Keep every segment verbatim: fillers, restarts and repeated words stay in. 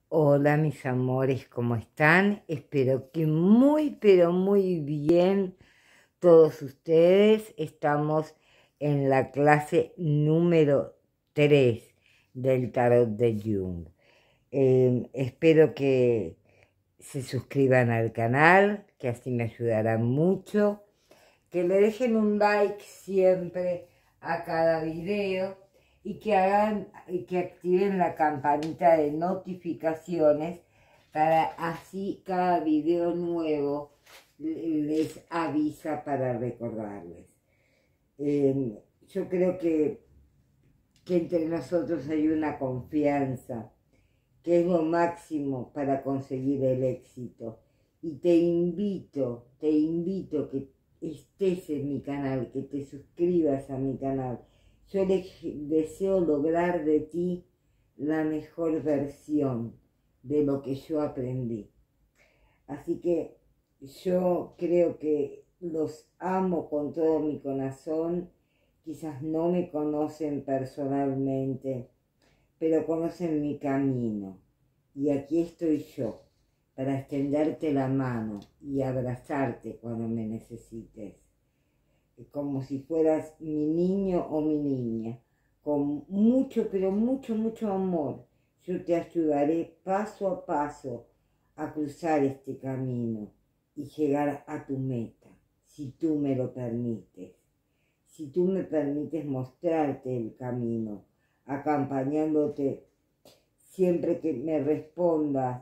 Hola mis amores, ¿cómo están? Espero que muy, pero muy bien todos ustedes. Estamos en la clase número tres del tarot de Jung. Eh, espero que se suscriban al canal, que así me ayudarán mucho. Que le dejen un like siempre a cada video y que hagan y que activen la campanita de notificaciones para así cada video nuevo les avisa para recordarles. Eh, yo creo que, que entre nosotros hay una confianza que es lo máximo para conseguir el éxito. Y te invito, te invito que estés en mi canal, que te suscribas a mi canal. Yo le, deseo lograr de ti la mejor versión de lo que yo aprendí. Así que yo creo que los amo con todo mi corazón. Quizás no me conocen personalmente, pero conocen mi camino. Y aquí estoy yo, para extenderte la mano y abrazarte cuando me necesites. Como si fueras mi niño o mi niña. Con mucho, pero mucho, mucho amor, yo te ayudaré paso a paso a cruzar este camino y llegar a tu meta, si tú me lo permites. Si tú me permites mostrarte el camino, acompañándote siempre que me respondas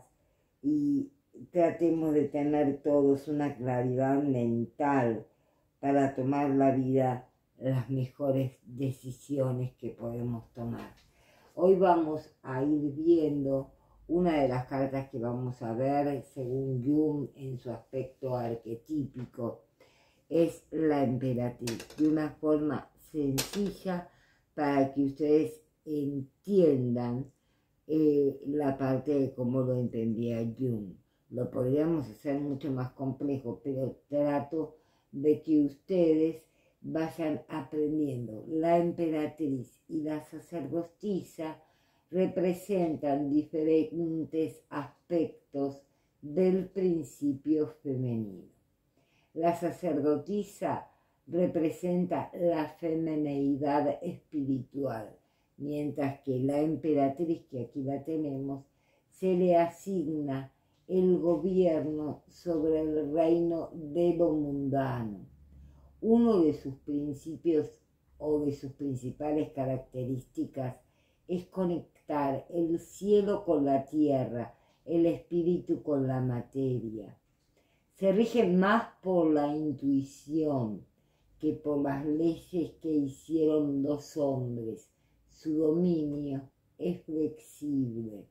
y tratemos de tener todos una claridad mental para tomar la vida las mejores decisiones que podemos tomar. Hoy vamos a ir viendo una de las cartas que vamos a ver según Jung en su aspecto arquetípico. Es la emperatriz, de una forma sencilla para que ustedes entiendan eh, la parte de cómo lo entendía Jung. Lo podríamos hacer mucho más complejo, pero trato de que ustedes vayan aprendiendo. La emperatriz y la sacerdotisa representan diferentes aspectos del principio femenino. La sacerdotisa representa la femineidad espiritual, mientras que la emperatriz, que aquí la tenemos, se le asigna el gobierno sobre el reino de lo mundano. Uno de sus principios o de sus principales características es conectar el cielo con la tierra, el espíritu con la materia. Se rige más por la intuición que por las leyes que hicieron los hombres. Su dominio es flexible.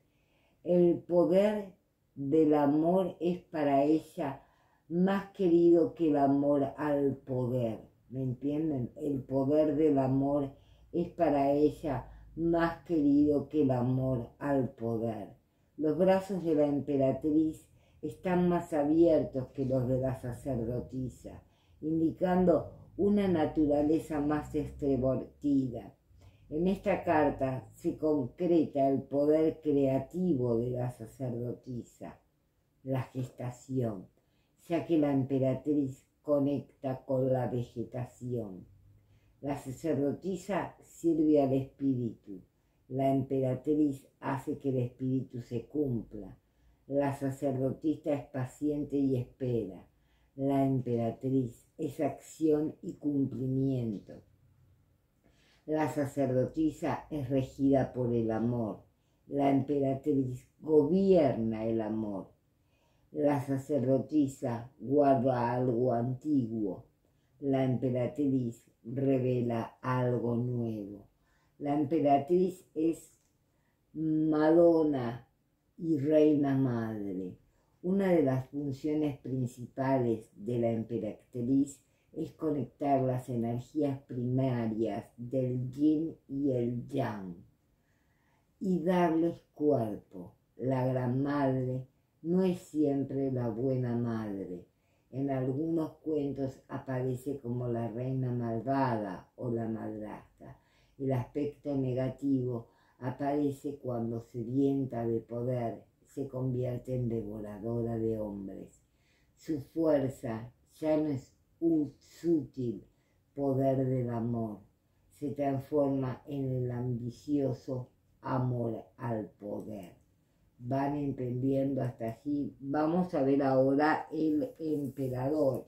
El poder del amor es para ella más querido que el amor al poder. ¿Me entienden? El poder del amor es para ella más querido que el amor al poder. Los brazos de la emperatriz están más abiertos que los de la sacerdotisa, indicando una naturaleza más extrovertida. En esta carta se concreta el poder creativo de la sacerdotisa, la gestación, ya que la emperatriz conecta con la vegetación. La sacerdotisa sirve al espíritu, la emperatriz hace que el espíritu se cumpla. La sacerdotisa es paciente y espera. La emperatriz es acción y cumplimiento. La sacerdotisa es regida por el amor. La emperatriz gobierna el amor. La sacerdotisa guarda algo antiguo. La emperatriz revela algo nuevo. La emperatriz es Madonna y Reina Madre. Una de las funciones principales de la emperatriz es conectar las energías primarias del yin y el yang y darles cuerpo. La gran madre no es siempre la buena madre. En algunos cuentos aparece como la reina malvada o la madrastra. El aspecto negativo aparece cuando sedienta de poder, se convierte en devoradora de hombres. Su fuerza ya no es un sutil poder del amor, se transforma en el ambicioso amor al poder. Van entendiendo hasta allí. Vamos a ver ahora el emperador.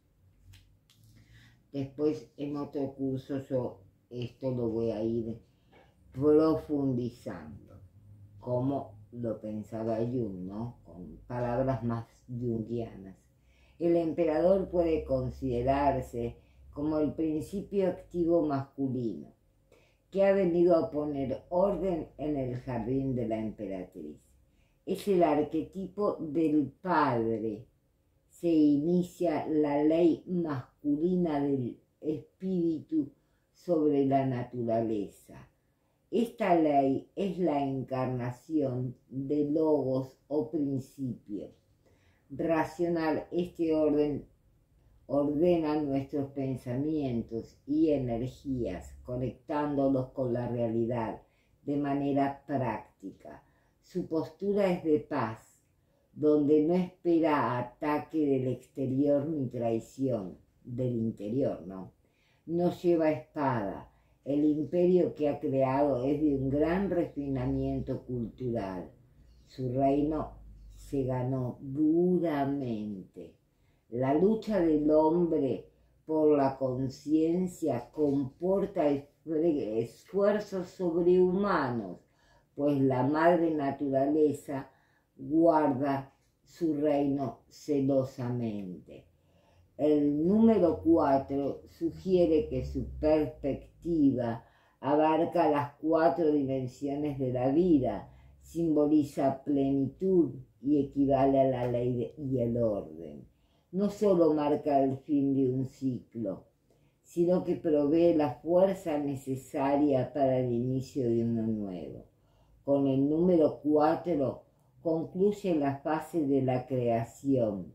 Después en otro curso yo esto lo voy a ir profundizando, como lo pensaba Jung, ¿no? Con palabras más jungianas. El emperador puede considerarse como el principio activo masculino, que ha venido a poner orden en el jardín de la emperatriz. Es el arquetipo del padre. Se inicia la ley masculina del espíritu sobre la naturaleza. Esta ley es la encarnación de logos o principio. Racional, este orden ordena nuestros pensamientos y energías, conectándolos con la realidad de manera práctica. Su postura es de paz, donde no espera ataque del exterior ni traición del interior, ¿no? No lleva espada. El imperio que ha creado es de un gran refinamiento cultural. Su reino se ganó duramente. La lucha del hombre por la conciencia comporta esfuerzos sobrehumanos, pues la madre naturaleza guarda su reino celosamente. El número cuatro sugiere que su perspectiva abarca las cuatro dimensiones de la vida, simboliza plenitud y equivale a la ley y el orden. No solo marca el fin de un ciclo, sino que provee la fuerza necesaria para el inicio de uno nuevo. Con el número cuatro concluye la fase de la creación,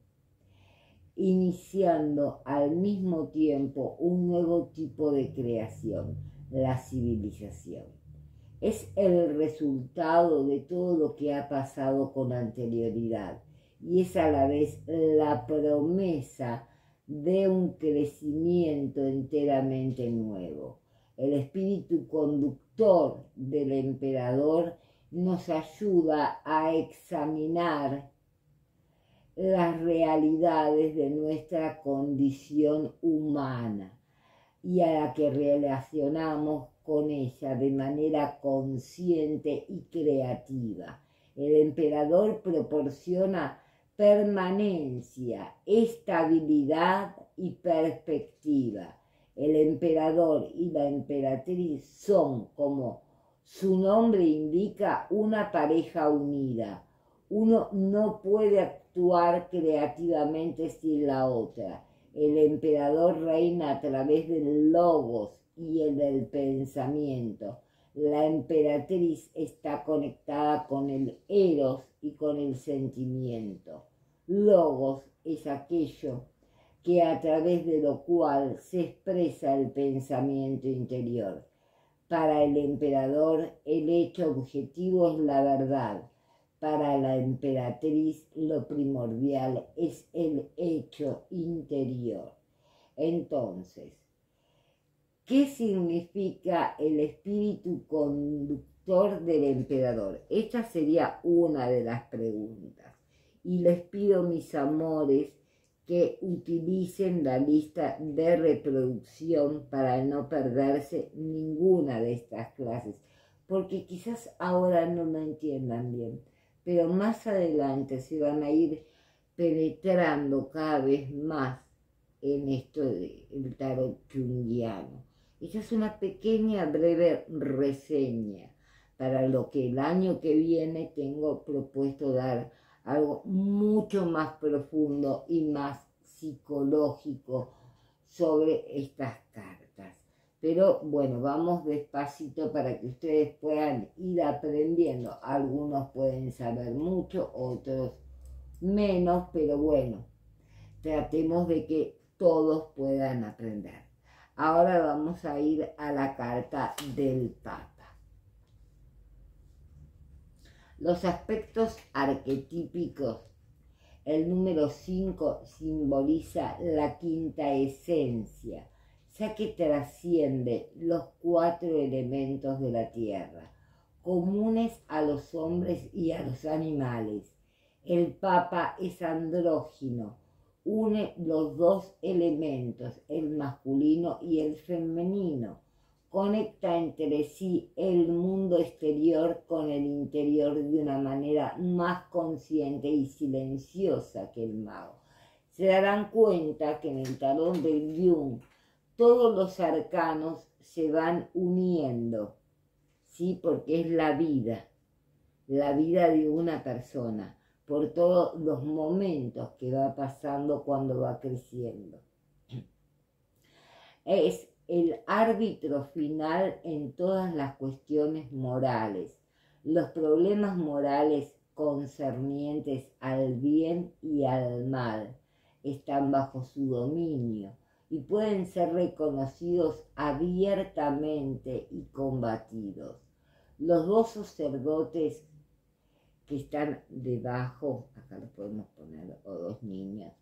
iniciando al mismo tiempo un nuevo tipo de creación, la civilización. Es el resultado de todo lo que ha pasado con anterioridad y es a la vez la promesa de un crecimiento enteramente nuevo. El espíritu conductor del emperador nos ayuda a examinar las realidades de nuestra condición humana y a la que relacionamos con ella de manera consciente y creativa. El emperador proporciona permanencia, estabilidad y perspectiva. El emperador y la emperatriz son, como su nombre indica, una pareja unida. Uno no puede actuar creativamente sin la otra. El emperador reina a través del logos y el del pensamiento. La emperatriz está conectada con el eros y con el sentimiento. Logos es aquello que a través de lo cual se expresa el pensamiento interior. Para el emperador, el hecho objetivo es la verdad. Para la emperatriz, lo primordial es el hecho interior. Entonces, ¿qué significa el espíritu conductor del emperador? Esta sería una de las preguntas. Y les pido, mis amores, que utilicen la lista de reproducción para no perderse ninguna de estas clases, porque quizás ahora no lo entiendan bien, pero más adelante se van a ir penetrando cada vez más en esto del tarot junguiano. Esta es una pequeña, breve reseña para lo que el año que viene tengo propuesto dar algo mucho más profundo y más psicológico sobre estas cartas. Pero bueno, vamos despacito para que ustedes puedan ir aprendiendo. Algunos pueden saber mucho, otros menos, pero bueno, tratemos de que todos puedan aprender. Ahora vamos a ir a la carta del Papa. Los aspectos arquetípicos. El número cinco simboliza la quinta esencia, ya que trasciende los cuatro elementos de la tierra, comunes a los hombres y a los animales. El Papa es andrógino, une los dos elementos, el masculino y el femenino. Conecta entre sí el mundo exterior con el interior de una manera más consciente y silenciosa que el mago. Se darán cuenta que en el tarot de Jung todos los arcanos se van uniendo, ¿sí? Porque es la vida, la vida de una persona, por todos los momentos que va pasando cuando va creciendo. Es el árbitro final en todas las cuestiones morales. Los problemas morales concernientes al bien y al mal están bajo su dominio y pueden ser reconocidos abiertamente y combatidos. Los dos sacerdotes que están debajo, acá los podemos poner, o dos niñas,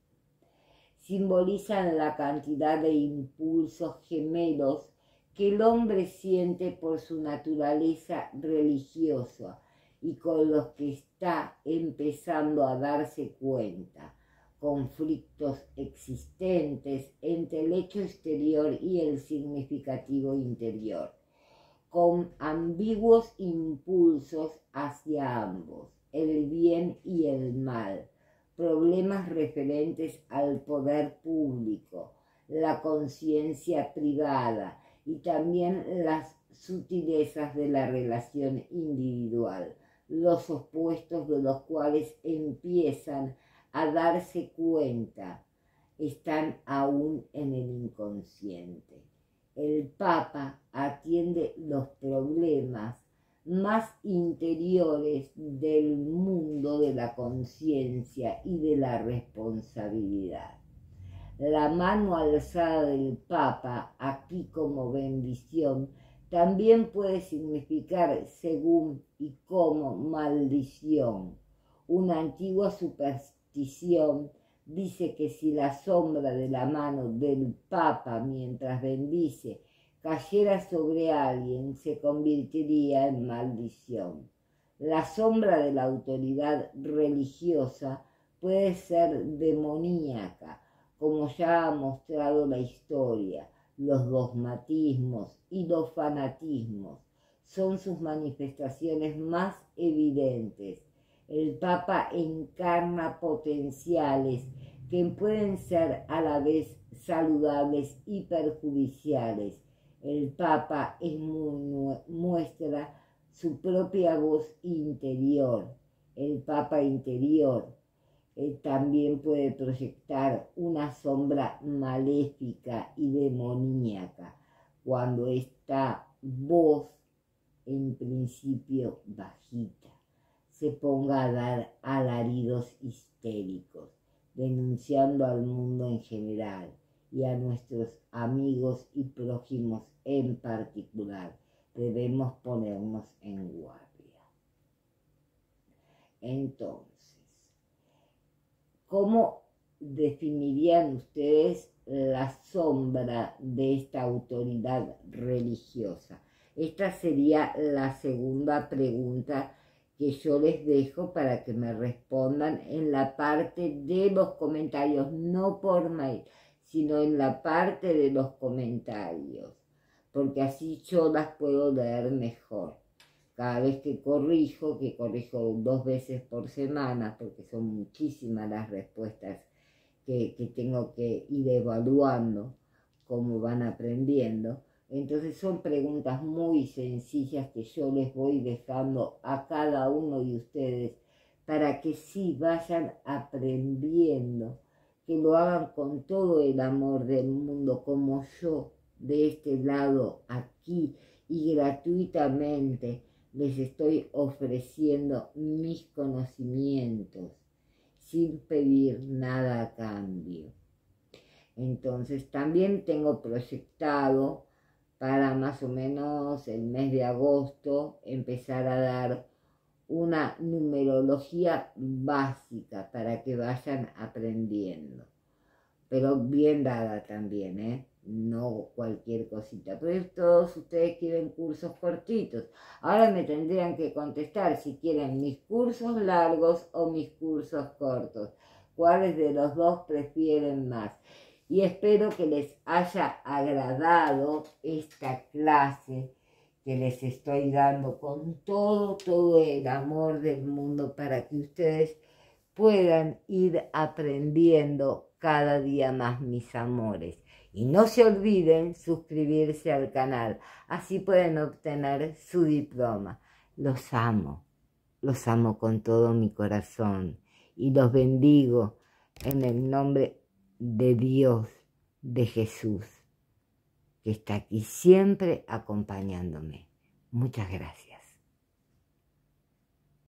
simbolizan la cantidad de impulsos gemelos que el hombre siente por su naturaleza religiosa y con los que está empezando a darse cuenta. Conflictos existentes entre el hecho exterior y el significativo interior, con ambiguos impulsos hacia ambos, el bien y el mal. Problemas referentes al poder público, la conciencia privada y también las sutilezas de la relación individual, los opuestos de los cuales empiezan a darse cuenta, están aún en el inconsciente. El Papa atiende los problemas más interiores del mundo de la conciencia y de la responsabilidad. La mano alzada del Papa, aquí como bendición, también puede significar según y como maldición. Una antigua superstición dice que si la sombra de la mano del Papa mientras bendice cayera sobre alguien, se convertiría en maldición. La sombra de la autoridad religiosa puede ser demoníaca, como ya ha mostrado la historia. Los dogmatismos y los fanatismos son sus manifestaciones más evidentes. El Papa encarna potenciales que pueden ser a la vez saludables y perjudiciales. El Papa es muy, muestra su propia voz interior. El Papa interior eh, también puede proyectar una sombra maléfica y demoníaca cuando esta voz, en principio bajita, se ponga a dar alaridos histéricos, denunciando al mundo en general y a nuestros amigos y prójimos en particular. Debemos ponernos en guardia. Entonces, ¿cómo definirían ustedes la sombra de esta autoridad religiosa? Esta sería la segunda pregunta que yo les dejo para que me respondan en la parte de los comentarios, no por mail, sino en la parte de los comentarios, porque así yo las puedo leer mejor. Cada vez que corrijo, que corrijo dos veces por semana, porque son muchísimas las respuestas que, que tengo que ir evaluando, cómo van aprendiendo. Entonces son preguntas muy sencillas que yo les voy dejando a cada uno de ustedes para que sí vayan aprendiendo, que lo hagan con todo el amor del mundo, como yo de este lado aquí, y gratuitamente les estoy ofreciendo mis conocimientos sin pedir nada a cambio. Entonces también tengo proyectado para más o menos el mes de agosto empezar a dar una numerología básica para que vayan aprendiendo, pero bien dada también, ¿eh? No cualquier cosita. Pero todos ustedes quieren cursos cortitos. Ahora me tendrían que contestar si quieren mis cursos largos o mis cursos cortos. ¿Cuáles de los dos prefieren más? Y espero que les haya agradado esta clase que les estoy dando con todo, todo el amor del mundo para que ustedes puedan ir aprendiendo cada día más, mis amores. Y no se olviden suscribirse al canal, así pueden obtener su diploma. Los amo, los amo con todo mi corazón y los bendigo en el nombre de Dios, de Jesús, que está aquí siempre acompañándome. Muchas gracias.